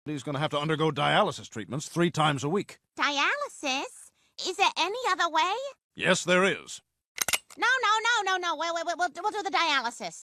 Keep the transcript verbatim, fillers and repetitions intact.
He's going to have to undergo dialysis treatments three times a week. Dialysis? Is there any other way? Yes, there is. No, no, no, no, no. Wait, wait, wait. We'll, we'll do the dialysis.